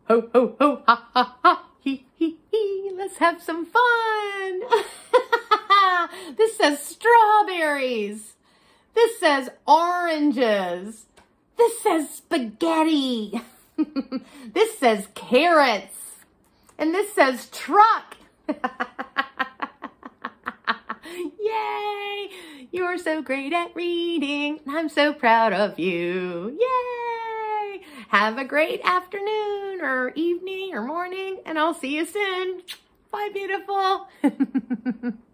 Ho, ho, ho, ha, ha, ha, hee, hee, hee. Let's have some fun. This says strawberries. This says oranges. This says spaghetti. This says carrots. And this says truck. Yay! You're so great at reading. I'm so proud of you. Yay! Have a great afternoon or evening or morning, and I'll see you soon. Bye, beautiful.